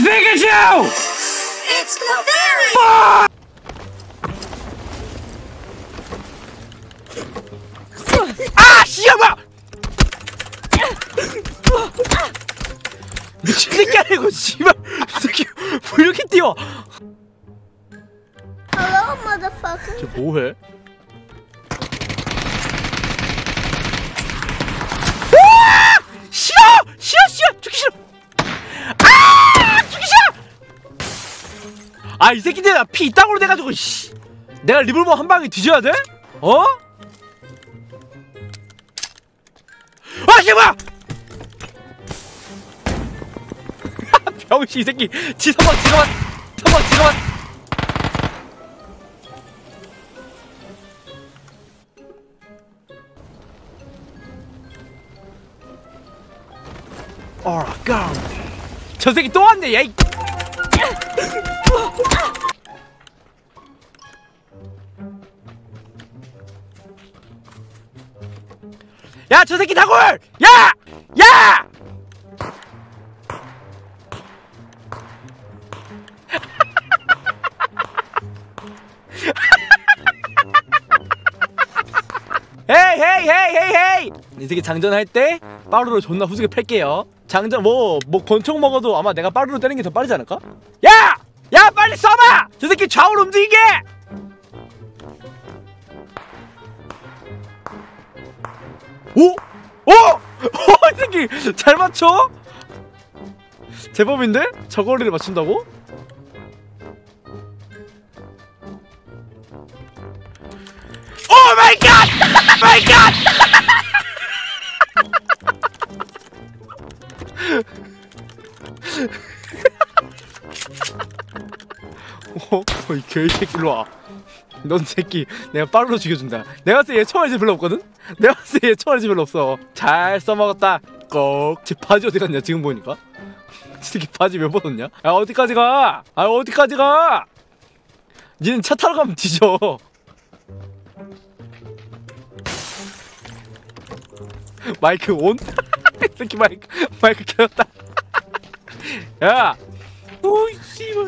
Pikachu! It's Clefairy! 아! 씨발! 미친 새끼 아니고 씨발! 이 새끼 왜 이렇게 뛰어? Hello, motherfucker. 쟤 뭐해? 싫어! 싫어! 죽기 싫어! 아! 죽기 싫어! 아, 이 새끼들 나 피 이따구로 돼가지고 씨. 내가 리볼버 한 방에 뒤져야 돼? 어? 아, 씨발! 병신 이 새끼 지성만 저 새끼 또 왔네. 야, 이. 야, 저 새끼 다굴! 야! 야! 헤이! 이 새끼 장전할 때 빠루로 존나 후지게 팰게요. 장전 뭐 권총 먹어도 아마 내가 빠루로 때리는 게 더 빠르지 않을까? 야! 야, 빨리 쏴봐! 저 새끼 좌우로 움직이게! 오! 이 새끼 잘 맞춰? 제법인데? 저 거리를 맞춘다고? 오 마이 갓! 마이 갓! 이 개새끼 일로 와. 넌 새끼 내가 빠르로 죽여준다. 내가 봤을 때 얘 총알이 별로 없거든? 내가 봤을 때 얘 총알이 별로 없어. 잘 써먹었다. 꼭. 쟤 바지 어디 갔냐 지금 보니까? 새끼 바지 왜 벗었냐? 야, 어디까지 가? 아, 어디까지 가? 니는 차 타러 가면 뒤져. 마이크 온? 이 새끼 마이크 켜졌다. 야! 오이 씨발.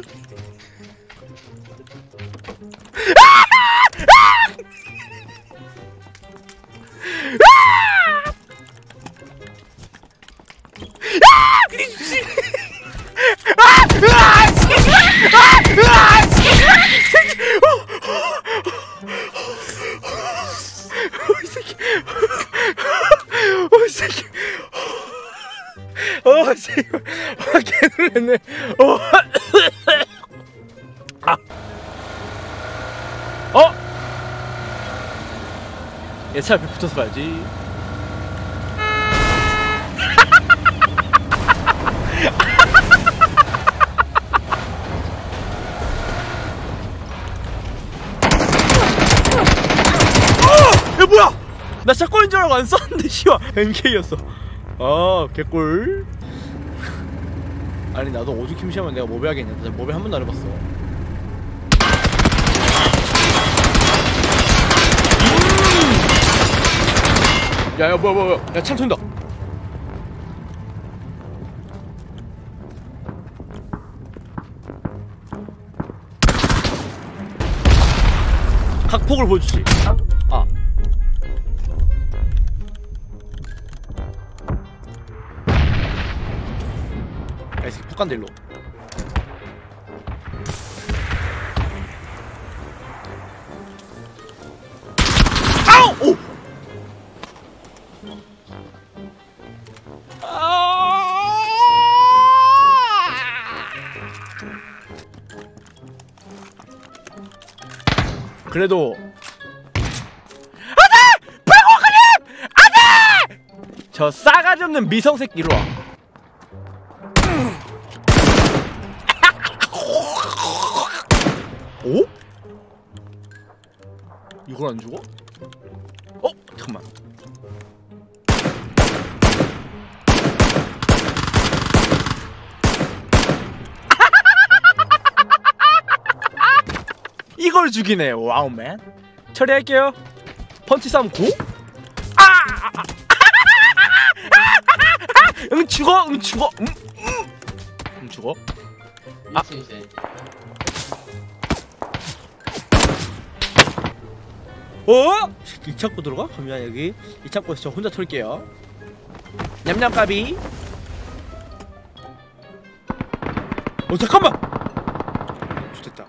개놀랐네. 얘 차 앞에 붙어서 가야지. 야, 뭐야! 나 샷건인 줄 알고 안 쐈는데 씨발 MK였어. 아, 개꿀. 아니, 나도 오죽킴시하면 내가 모베 하겠냐. 나 모베 한 번도 안 해봤어. 야, 뭐야. 야, 참 쏜다. 각폭을 보여주지. 아. 야, 이 새끼 폭 간다, 일로. 아우! 오! 그래도 안돼! 배고프님! 안돼! 저 싸가지 없는 미성새끼 이리와. 오? 이걸 안 죽어? 잠깐만. 이걸 죽이네. 와우 맨. 처리할게요. 펀치 싸움 고? 응 죽어. 응 죽어. 아. 어? 이 창고 들어가? 그러면 여기 이 창고에서 저 혼자 털게요. 냠냠까비. 잠깐만. 좋됐다.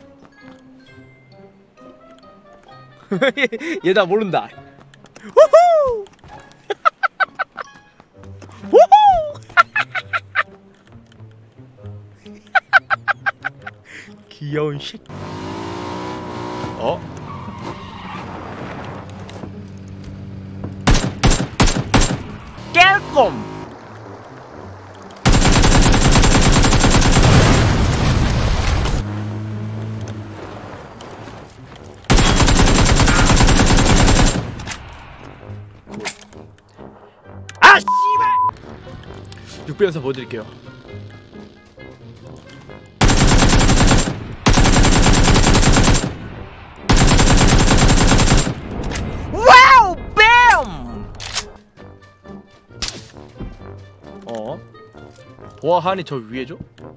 얘 나 모른다. 우후! 우후! 귀여운 식. 깰꼼. 아 씨발. 6배연사 보여드릴게요. 와우 뱀. 보아하니 저 위에죠?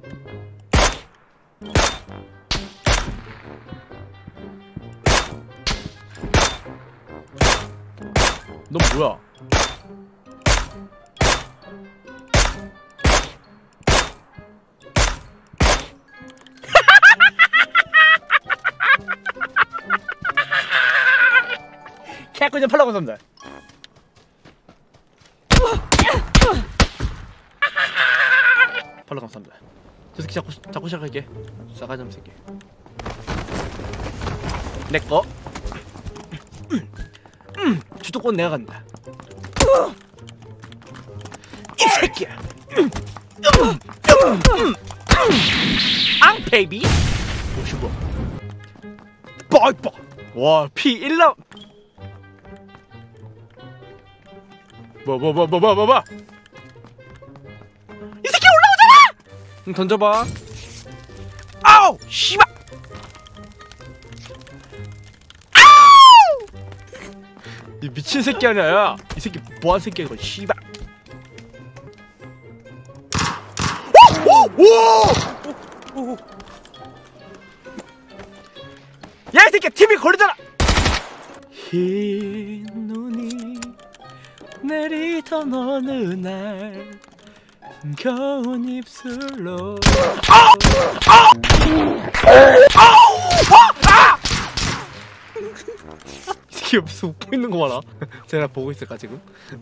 너 뭐야? 캐꾸좀 팔라고 삽니다. 팔로 감사합니다. 저 새끼 자꾸 시작할게. 싸가지 새끼. 내꺼. 주도권 내가 간다. 이 새끼야. 앙 베이비. 50원. 빠이빠. 와 피 1라. 뭐. 이 새끼 올라오잖아. 던져봐. 아우 씨발. 아우. 이 미친 새끼 아니야. 야. 이 새끼 뭐한 새끼야 이거 씨발. 오. 야 이 새끼 TV 걸리잖아. 흰 눈이 내리던 어느 날 겨운 입술로 이 새끼 옆에서 웃고 있는 거 봐라. 쟤나 보고 있을까 지금?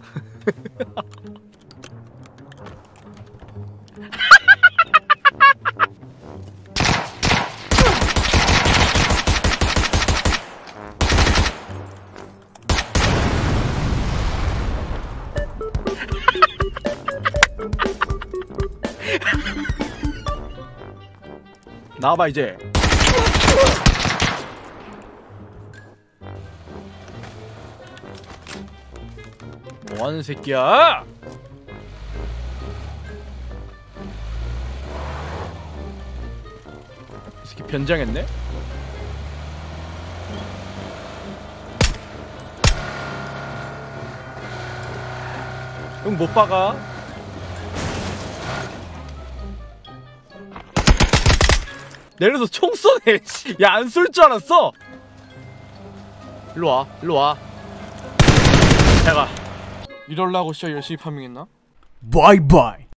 나와봐 이제. 뭐하는 새끼야? 이 새끼 변장했네? 형 못 박아. 내려서 총 쏘네. 야 안 쏠 줄 알았어. 일로 와. 내가 이럴라고 진짜 열심히 파밍했나? 바이바이.